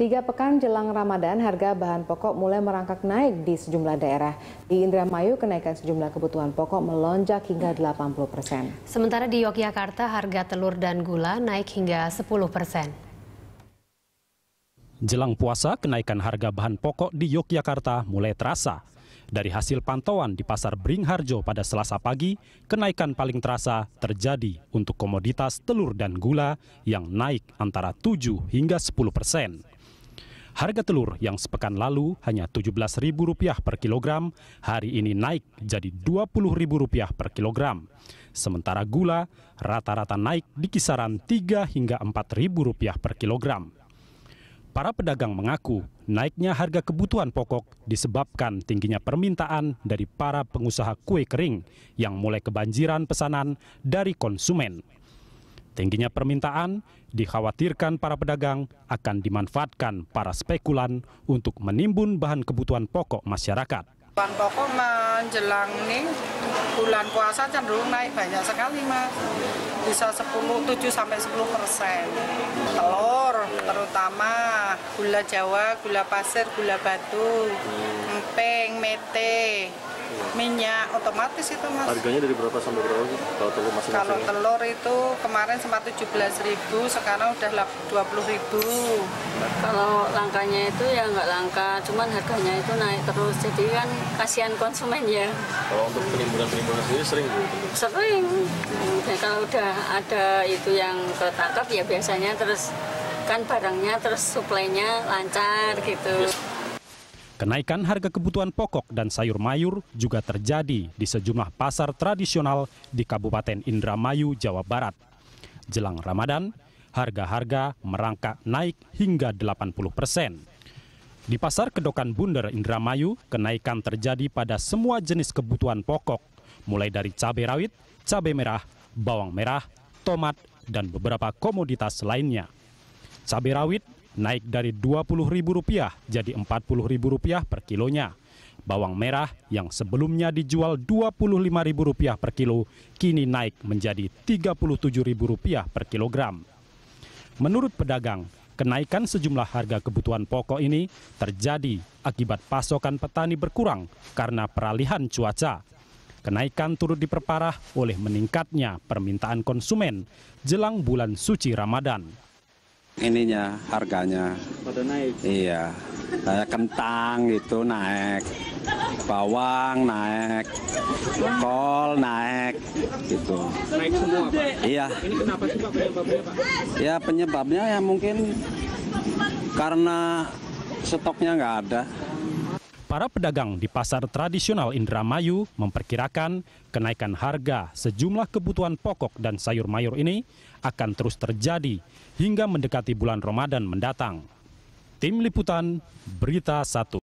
3 pekan jelang Ramadan, harga bahan pokok mulai merangkak naik di sejumlah daerah. Di Indramayu, kenaikan sejumlah kebutuhan pokok melonjak hingga 80%. Sementara di Yogyakarta, harga telur dan gula naik hingga 10%. Jelang puasa, kenaikan harga bahan pokok di Yogyakarta mulai terasa. Dari hasil pantauan di Pasar Beringharjo pada Selasa pagi, kenaikan paling terasa terjadi untuk komoditas telur dan gula yang naik antara 7 hingga 10%. Harga telur yang sepekan lalu hanya Rp17.000 per kilogram, hari ini naik jadi Rp20.000 per kilogram. Sementara gula rata-rata naik di kisaran Rp3 hingga Rp4.000 per kilogram. Para pedagang mengaku naiknya harga kebutuhan pokok disebabkan tingginya permintaan dari para pengusaha kue kering yang mulai kebanjiran pesanan dari konsumen. Tingginya permintaan dikhawatirkan para pedagang akan dimanfaatkan para spekulan untuk menimbun bahan kebutuhan pokok masyarakat. Bahan pokok menjelang nih bulan puasa cenderung naik banyak sekali, Mas. Bisa 7-10%. Telur terutama, gula Jawa, gula pasir, gula batu, emping, mete, minyak otomatis itu, Mas. Harganya dari berapa sampai berapa sih kalau telur masing-masing? Kalau telur itu kemarin sempat 17.000, sekarang udah 20.000. Kalau langkanya itu ya nggak langka, cuman harganya itu naik terus, jadi kan kasihan konsumen ya. Kalau untuk penimbunan sendiri sering gitu? Sering. Dan kalau udah ada itu yang ketangkap ya biasanya terus kan barangnya terus suplainya lancar gitu. Kenaikan harga kebutuhan pokok dan sayur mayur juga terjadi di sejumlah pasar tradisional di Kabupaten Indramayu, Jawa Barat. Jelang Ramadan, harga-harga merangkak naik hingga 80%. Di Pasar Kedokan Bunder, Indramayu, kenaikan terjadi pada semua jenis kebutuhan pokok, mulai dari cabai rawit, cabai merah, bawang merah, tomat, dan beberapa komoditas lainnya. Cabai rawit naik dari Rp20.000 jadi Rp40.000 per kilonya. Bawang merah yang sebelumnya dijual Rp25.000 per kilo, kini naik menjadi Rp37.000 per kilogram. Menurut pedagang, kenaikan sejumlah harga kebutuhan pokok ini terjadi akibat pasokan petani berkurang karena peralihan cuaca. Kenaikan turut diperparah oleh meningkatnya permintaan konsumen jelang bulan suci Ramadan. Ininya harganya Pada naik? iya, kayak kentang itu naik, bawang naik, kol naik gitu. Naik semua, Pak? Iya. Ini kenapa sih, Pak, penyebabnya, Pak? Ya penyebabnya ya mungkin karena stoknya nggak ada. Para pedagang di pasar tradisional Indramayu memperkirakan kenaikan harga sejumlah kebutuhan pokok dan sayur mayur ini akan terus terjadi hingga mendekati bulan Ramadan mendatang. Tim Liputan, Berita 1.